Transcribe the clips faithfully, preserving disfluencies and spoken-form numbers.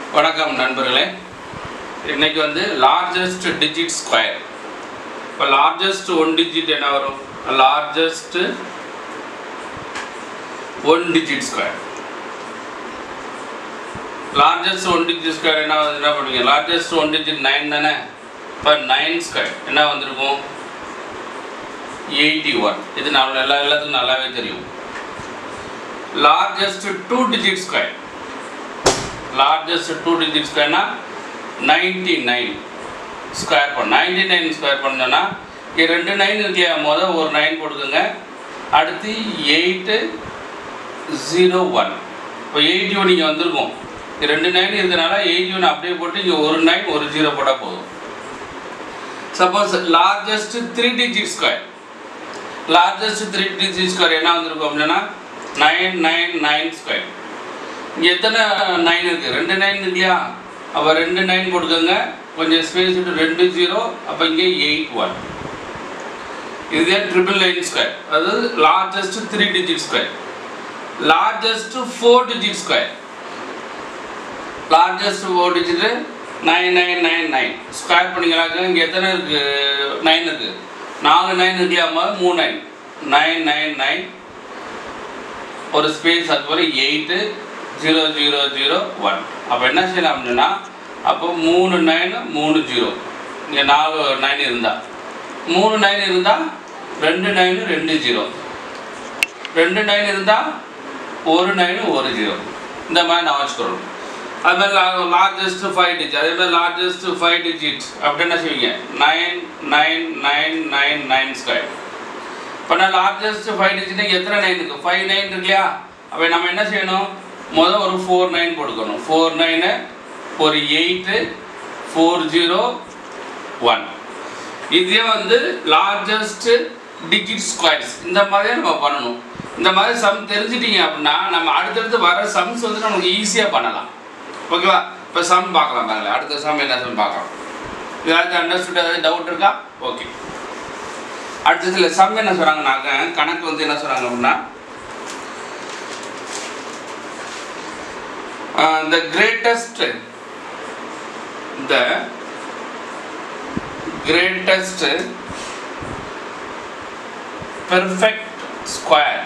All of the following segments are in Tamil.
வணக்கம் நண்பர்களே. இன்னைக்கு வந்து லார்ஜஸ்ட் டிஜிட் ஸ்கொயர். இப்போ லார்ஜஸ்ட் ஒன் டிஜிட் என்ன வரும்? Largest one digit square. Largest one digit square என்ன வந்து என்ன பண்ணுவீங்க? லார்ஜஸ்ட் ஒன் டிஜிட் நைன் தானே. இப்போ நைன் ஸ்கொயர் என்ன வந்திருக்கும்? Eighty one. இது நம்ம எல்லா எல்லாத்துக்கும் நல்லாவே தெரியும். Largest two digit square. Largest two digit ஸ்கொயர்னா நைன்டி நைன் ஸ்கொயர் பண்ண நைன்டி நைன் ஸ்கொயர் பண்ணோன்னா இங்கே ரெண்டு நைன் இல்லையா, மொதல் ஒரு நைன் போட்டுக்கோங்க. அடுத்து எயிட்டு ஜீரோ ஒன். இப்போ எயிட்டி ஒன் இங்கே வந்திருக்கும். ரெண்டு நைன் இருக்கிறனால எயிட்டி ஒன் அப்படியே போட்டு இங்கே ஒரு நைன் ஒரு ஜீரோ போட்டால் போதும். Suppose largest three digit square. Largest three digit square என்ன வந்திருக்கும் அப்படின்னா நைன் நைன் நைன் ஸ்கொயர். இங்கே எத்தனை நைன் இருக்குது? ரெண்டு நைன் இல்லையா, அப்போ ரெண்டு நைன் போட்டுக்கோங்க. கொஞ்சம் ஸ்பேஸ் விட்டு ரெண்டு ஜீரோ, அப்போ இங்கே எயிட் ஒன். இதுவே ட்ரிபிள் நைன் ஸ்கொயர். அதாவது largest three digit square. Largest four digit square. Largest four digit nine nine nine nine square பண்ணிங்களாக்க இங்கே எத்தனை இருக்குது? நைன் இருக்குது. நாலு நைன் இல்லையாம மூணு நைன் நைன் நைன் நைன் ஒரு ஸ்பேஸ், அது போல் eight zero zero zero one. அப்போ என்ன செய்யலாம் அப்படின்னா, அப்போ மூணு நைனு மூணு ஜீரோ. இங்கே நாலு நைன் இருந்தால் மூணு நைன் இருந்தால் ரெண்டு நைனு ரெண்டு ஜீரோ, ரெண்டு நைன் இருந்தால் ஒரு நைனு ஒரு ஜீரோ. இந்த மாதிரி நான் வச்சுக்கிறோம். அதுமாதிரி லார்ஜஸ்ட் ஃபைவ் டிஜிட். அதேமாதிரி லார்ஜஸ்ட் ஃபைவ் டிஜிட் அப்படி என்ன செய்வீங்க? Nine nine nine nine nine square. இப்போ நான் லார்ஜஸ்ட் ஃபைவ் டிஜிட் எத்தனை நைன் இருக்குது? ஃபைவ் நைன் இருக்கு இல்லையா. அப்போ நம்ம என்ன செய்யணும்? முதல் ஒரு ஃபோர் நைன் போட்டுக்கணும். ஃபோர் நைனு ஒரு எயிட்டு ஃபோர் ஜீரோ ஒன். இதே வந்து லார்ஜஸ்ட் டிஜிட் ஸ்கொயர்ஸ். இந்த மாதிரியே நம்ம பண்ணணும். இந்த மாதிரி சம் தெரிஞ்சிட்டிங்க அப்படின்னா நம்ம அடுத்தடுத்து வர சம்ஸ் வந்து நமக்கு ஈஸியாக பண்ணலாம். ஓகேவா? இப்போ சம் பார்க்கலாம். பாருங்களேன், அடுத்த சம் என்ன சம் பார்க்கலாம். ஏதாவது அண்டர்ஸ்டுட், ஏதாவது டவுட் இருக்கா? ஓகே. அடுத்ததில் சம் என்ன சொல்கிறாங்கனாக்க, கணக்கு வந்து என்ன சொல்கிறாங்க அப்படின்னா, the greatest the greatest perfect square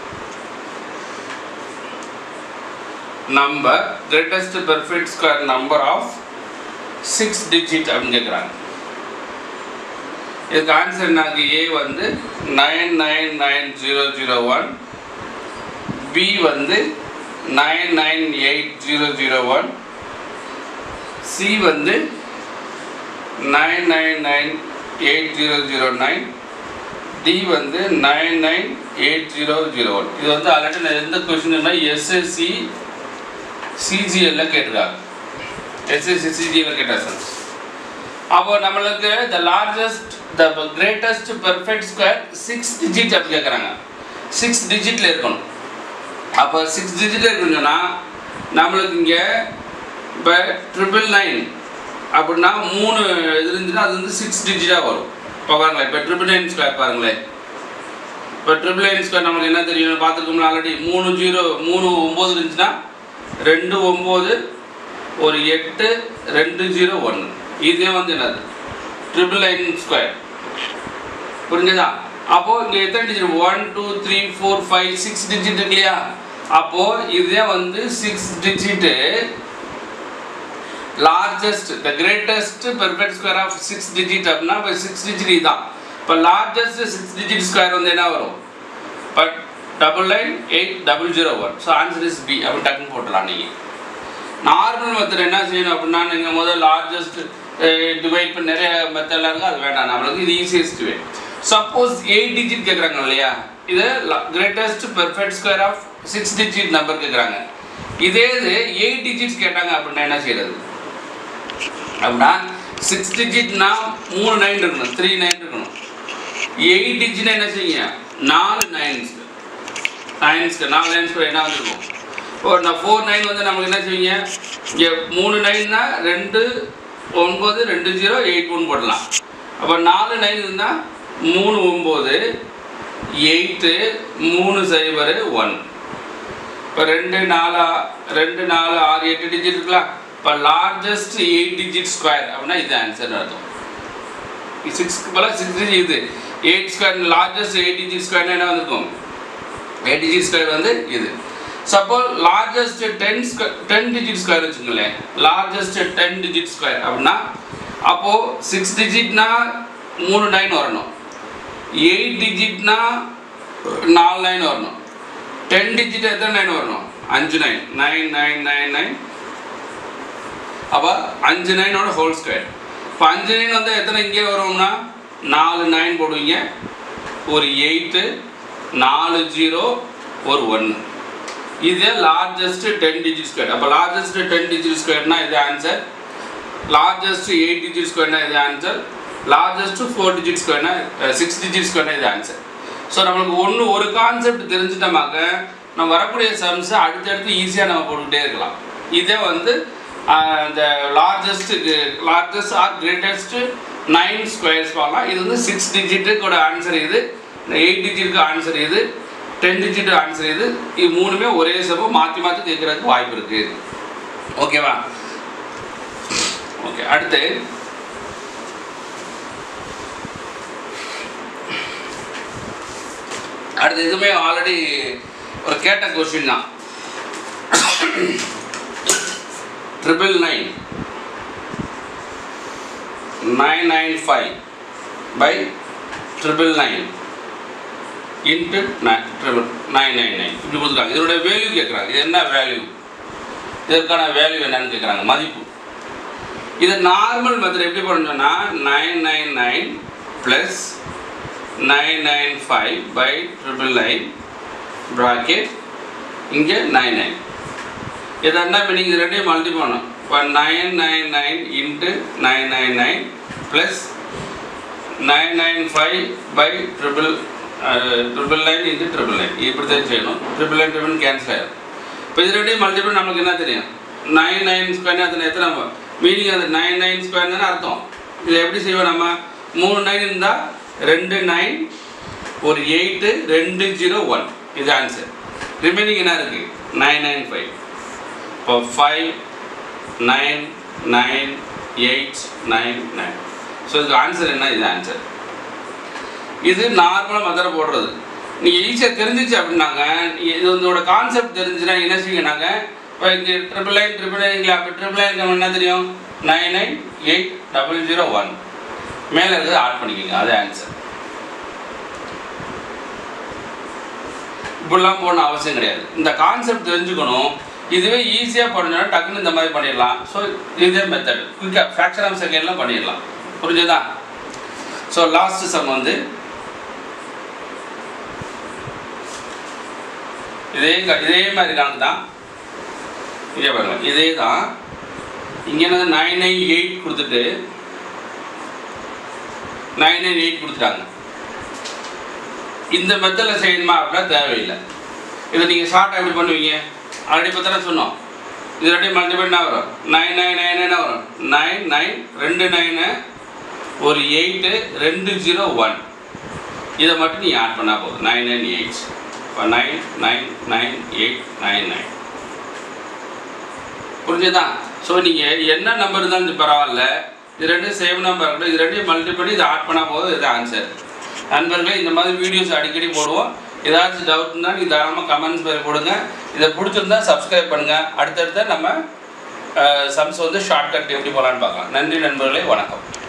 number greatest perfect square number of six digit அப்படின்னு கேட்குறாங்க. இதுக்கு ஆன்சர் நாங்க ஏ வந்து nine nine nine zero zero one, B வந்து nine nine eight zero zero one, C வந்து nine nine nine eight zero zero nine, D வந்து nine nine eight zero zero one. இது வந்து ஆல்ரெடி நான் எந்த கொஸ்டின்னா எஸ்எஸ்சி சிஜிஎல்ல கேட்டிருக்காங்க. எஸ்எஸ்சி சிஜிஎல்ல கேட்டார் சார். அப்போ நம்மளுக்கு the largest the greatest perfect square six digit அப்படி கேட்குறாங்க. சிக்ஸ் டிஜிட்டில் இருக்கணும். அப்போ சிக்ஸ் டிஜிட்டில் இருக்குன்னா நம்மளுக்கு இங்கே இப்போ ட்ரிபிள் நைன் அப்படின்னா மூணு இது இருந்துச்சுன்னா அது வந்து சிக்ஸ் டிஜிட்டாக வரும். இப்போ பாருங்களேன், இப்போ ட்ரிபிள் நைன் ஸ்கொயர் பாருங்களேன். இப்போ ட்ரிபிள் நைன் ஸ்கொயர் நம்மளுக்கு என்ன தெரியும்? பார்த்துருக்கோம்ல ஆல்ரெடி. மூணு ஜீரோ மூணு ஒம்பது இருந்துச்சுன்னா ரெண்டு ஒம்பது ஒரு எட்டு ரெண்டு ஜீரோ ஒன்று. இதே வந்து என்னது? Triple nine square. புரிஞ்சதா? அப்போது இங்கே எத்தனை digit? One two three four five six digit இருக்கு இல்லையா. அப்போது இதே வந்து six digit largest the greatest perfect square of six digit அப்படின்னா இப்போ சிக்ஸ் டிஜிட் இதுதான். இப்போ லார்ஜஸ்ட் சிக்ஸ் டிஜிட் ஸ்கொயர் வந்து என்ன வரும்? But double nine eight double zero one. So answer is B. அப்படி டக்குன்னு போட்டுடலாம். நீங்கள் நார்மல் மெத்தட் என்ன செய்யணும் அப்படின்னா, நீங்கள் முதல் லார்ஜஸ்ட் டிவைட் பண்ணி நிறைய மெத்தட்லாம் இருக்குது, அது வேண்டாம். நம்மளுக்கு இது easiest way. Suppose eight digit கேட்குறாங்க இல்லையா, இது greatest perfect square of six digit number கேட்குறாங்க. இதே இது எயிட் டிஜிட்ஸ் கேட்டாங்க அப்படின்னா என்ன செய்யறது? அப்படின்னா சிக்ஸ் டிஜிட்னா மூணு நைன் இருக்கணும், த்ரீ நைன் இருக்கணும். எயிட் டிஜிட்னா என்ன செய்யுங்க? நாலு நைன்ஸ் நைன்ஸ்க்கு நாலு நைன்ஸ்க்கு என்ன வந்துருக்கும்? ஒரு நான் ஃபோர் நைன் வந்து நமக்கு என்ன செய்வீங்க? இங்கே மூணு நைன்னா ரெண்டு ஒன்பது ரெண்டு ஜீரோ எயிட் ஒன் போடலாம். அப்போ நாலு நைன் இருந்தால் மூணு ஒம்பது எயிட்டு மூணு சைபர் ஒன். இப்போ ரெண்டு நாலு ரெண்டு நாலு ஆறு எட்டு டிஜிட் இருக்கலாம். இப்போ லார்ஜஸ்ட் எயிட் டிஜிட் ஸ்கொயர் அப்படின்னா இது ஆன்சர்னு அர்த்தம். சிக்ஸ்க்கு போல சிக்ஸ் டிஜிட் இது eight square largest eight digit ஸ்கொயர்னா என்ன வந்திருக்கும்? எயிட் டிஜிட் ஸ்கொயர் வந்து இது. Suppose largest ten square ten digit square வச்சுக்கோங்களேன். லார்ஜஸ்ட் டென் டிஜிட் ஸ்கொயர் அப்படின்னா அப்போது சிக்ஸ் டிஜிட்னா மூணு நைன் வரணும், எயிட் டிஜிட்னா நாலு நைன் வரணும், டென் டிஜிட் எத்தனை நைன் வரணும்? அஞ்சு nine nine nine nine nine அப்போ அஞ்சு நைனோட ஹோல் ஸ்கொயர். இப்போ அஞ்சு நைன் வந்து எத்தனை இங்கே வரும்னா நாலு நைன் போடுவீங்க, ஒரு எயிட்டு, நாலு ஜீரோ, ஒரு ஒன்று. இது லார்ஜஸ்ட் டென் டிஜிட் ஸ்கொயர். அப்போ லார்ஜஸ்ட் டென் டிஜிட் ஸ்கொயர்னா இது ஆன்சர். லார்ஜஸ்ட் எயிட் டிஜிட் ஸ்கொயர்னா இது ஆன்சர். லார்ஜஸ்ட் ஃபோர் டிஜிட் ஸ்கொயர்னா சிக்ஸ் டிஜிட் ஸ்கொயர்னா இது ஆன்சர். ஸோ நம்மளுக்கு ஒன்று ஒரு கான்செப்ட் தெரிஞ்சிட்டோமாக்க நம்ம வரக்கூடிய சம்ஸை அடுத்தடுத்து ஈஸியாக நம்ம போட்டுக்கிட்டே இருக்கலாம். இதே வந்து இந்த largest largest or greatest nine squares பார்க்கலாம். இது வந்து சிக்ஸ் டிஜிட்டுக்கோட ஆன்சர் இது, எயிட் டிஜிட்டுக்கு ஆன்சர் இது, டென் டிஜிட் ஆன்சர் இது. இது மூணுமே ஒரே சமம் மாற்றி மாற்றி கேட்குறதுக்கு வாய்ப்பு இருக்குது. ஓகேவா? ஓகே, அடுத்து அடுத்து இதுவுமே ஆல்ரெடி ஒரு கேட்ட கொஸ்டின் தான். Triple nine nine nine five by triple nine into nine triple nine nine nine இப்படி கொடுத்துருக்காங்க. இதோட வேல்யூ கேட்குறாங்க. இது என்ன வேல்யூ? இதற்கான வேல்யூ என்னன்னு கேட்குறாங்க, மதிப்பு. இது நார்மல் மெத்தட் எப்படி பண்ணணும்னா nine nine nine plus nine nine five by triple nine bracket இங்கே நைன் நைன். இது என்ன மீனிங்? இது ரெண்டையும் மல்டி பண்ணணும். இப்போ nine nine nine into nine nine nine plus nine nine five by triple triple nine into triple nine. இப்படி தான் செய்யணும். ட்ரிபிள் நைன் ட்ரிபிள் கேன்சல் ஆகிடும். இப்போ இது ரெண்டையும் மல்டிபிள் நம்மளுக்கு என்ன தெரியும்? நைன் நைன் ஸ்கொயர்னு அதில் எத்தனை மீனிங்? அந்த நைன் நைன் ஸ்கொயர் தானே அர்த்தம். இதை எப்படி செய்வோம்? நம்ம மூணு நைன் இருந்தால் ரெண்டு நைன், ஒரு எயிட்டு, ரெண்டு ஜீரோ ஒன். இது ஆன்சர். ரிமைனிங் என்ன இருக்குது? Nine nine five. இப்போ five nine nine eight nine nine. So இதுக்கு ஆன்சர் என்ன? இது ஆன்சர். இது நார்மலாக மதுரை போடுறது. நீங்கள் ஈஸியாக தெரிஞ்சிச்சு அப்படின்னாங்க, இது இதோட கான்செப்ட் தெரிஞ்சுன்னா என்ன செய்யுங்கனாங்க, இப்போ இங்கே ட்ரிபிள் நைன் ட்ரிபிள் நைன் அப்போ ட்ரிபிள் நைன் என்ன தெரியும்? Nine nine eight double zero one. மேலே இருக்கிறது ஆட் பண்ணிக்கோங்க, அது ஆன்சர். இப்படிலாம் போடணும் அவசியம் கிடையாது. இந்த கான்செப்ட் தெரிஞ்சுக்கணும். இதுவே ஈஸியாக பண்ணணும்னா டக்குன்னு இந்த மாதிரி பண்ணிடலாம். ஸோ இதே மெத்தட் குயிக்காக ஃப்ராக்ஷன் ஆஃப் செகண்ட்லாம் பண்ணிடலாம். புரிஞ்சுதா? ஸோ லாஸ்ட் சம் வந்து இதே இதே மாதிரி கணக்கு தான். இதே பாருங்க, இதே தான். இங்கே என்ன நைன் நைன் எயிட் கொடுத்துட்டு நைன் நைன் எயிட் கொடுத்துட்டாங்க. இந்த மெத்தடில் செய்யணுமா அப்படின்னா தேவையில்லை. இதை நீங்கள் ஷார்ட்டாக எப்படி பண்ணுவீங்க? ஆல்ரெடி இப்போ தானே சொன்னோம். இது ரெண்டையும் மல்டிபிள் என்ன வரும்? நைன் நைன் நைன் என்ன வரும்? நைன் நைன் ரெண்டு நைனு, ஒரு எயிட்டு, ரெண்டு ஜீரோ ஒன். இதை மட்டும் நீங்கள் ஆட் பண்ணால் போதும். Nine nine eight. இப்போ nine nine nine eight nine nine. புரிஞ்சுதான்? ஸோ நீங்கள் என்ன நம்பர் இருந்தாலும் பரவாயில்ல, இது ரெண்டும் சேம் நம்பர் இருக்கட்டும், இது ரெண்டையும் மல்டிபிள் பண்ணி இதை ஆட் பண்ணால் போதும். இது ஆன்சர். நண்பர்களே, இந்த மாதிரி வீடியோஸ் அடிக்கடி போடுவோம். ஏதாச்சும் டவுட்னா நீங்கள் தாராளமாக கமெண்ட்ஸ் பேர் போடுங்க. இதை பிடிச்சிருந்தா சப்ஸ்கிரைப் பண்ணுங்கள். அடுத்தடுத்த நம்ம சம்ஸ் வந்து ஷார்ட்கட் எப்படி போகலான்னு பார்க்கலாம். நன்றி நண்பர்களே, வணக்கம்.